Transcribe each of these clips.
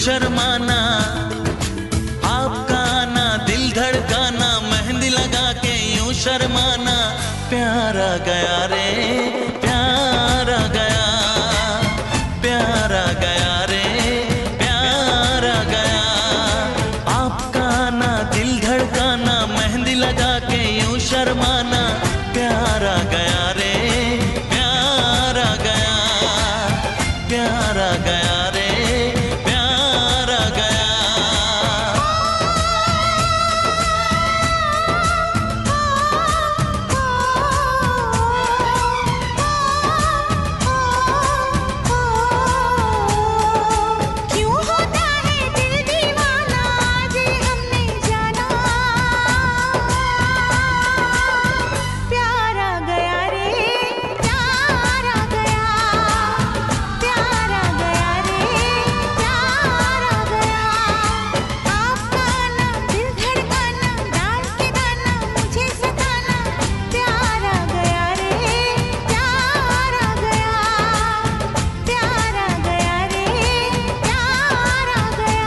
शर्माना, आपका आना दिल धड़काना, मेहंदी लगा के यूं शर्माना। प्यारा गया रे प्यारा गया, प्यारा गया रे प्यारा गया। आपका आना दिल धड़काना, मेहंदी लगा के यूं शर्माना। प्यारा गया रे प्यारा गया, प्यारा गया रे प्यारा गया। क्यों होता है दिल दीवाना, आज हमने जाना। प्यारा गया रे प्यारा गया, प्यारा गया रे प्यारा गया। आपका आना दिल धड़काना, डाल के दाना मुझे सताना। प्यारा गया रे प्यारा गया, प्यारा गया रे प्यारा गया।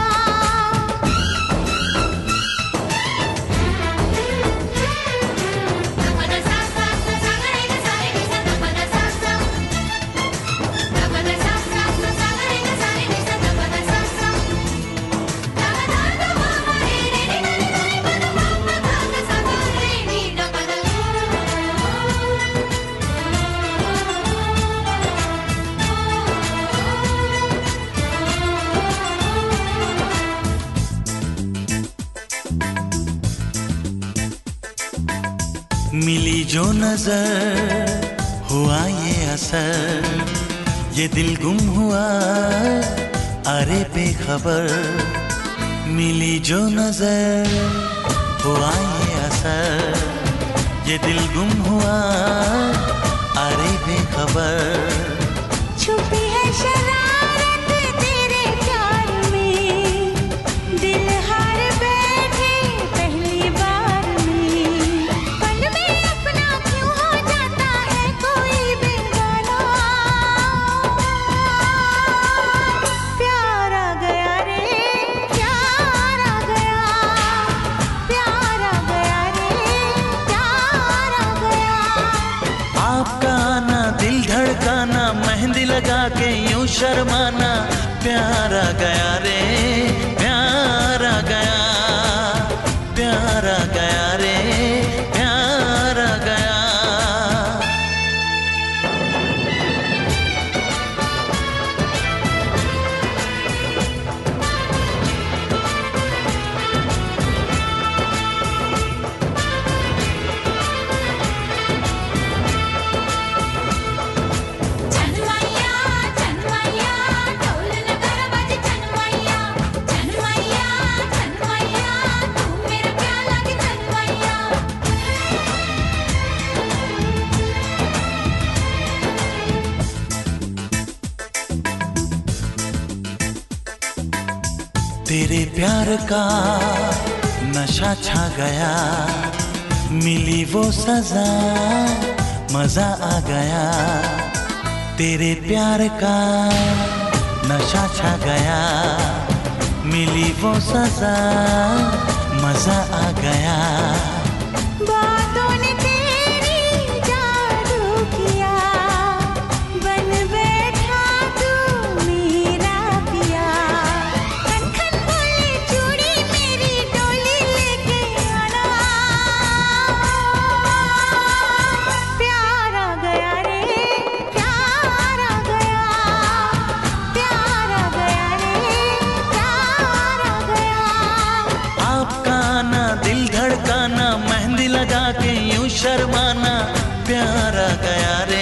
मिली जो नजर हुआ ये असर, ये दिल गुम हुआ अरे बेखबर। मिली जो नजर हुआ ये असर, ये दिल गुम हुआ अरे बेखबर। छुपी है शरारत तेरे प्यार में, दिल हार बैठे पहली बार में। पल में अपना क्यों हो जाता है कोई बेगाना। प्यारा गया रे प्यारा गया, प्यारा गया रे प्यारा गया। आपका आना दिल धड़काना, मेहंदी लगा के यूं शर्माना। प्यारा गया रे प्यारा गया, प्यारा गया रे प्यारा गया। चनमैया चनमैया ढोल नगर बज चनमैया, चनमैया चनमैया तू मेरा क्या लगे चनमैया। तेरे प्यार का नशा छा गया, मिली वो सजा मजा आ गया। तेरे प्यार का नशा छा गया, मिली वो सजा मजा आ गया। बातों ने तेरी जादू किया, बन बैठा तू मेरा पिया। खन खन बोले चूड़ी मेरी डोली लेके आना। प्यारा गया रे प्यारा गया, प्यारा गया रे प्यारा गया। आपका आना दिल धड़काना, मेहंदी लगा के यूं शर्माना। प्यारा गया रे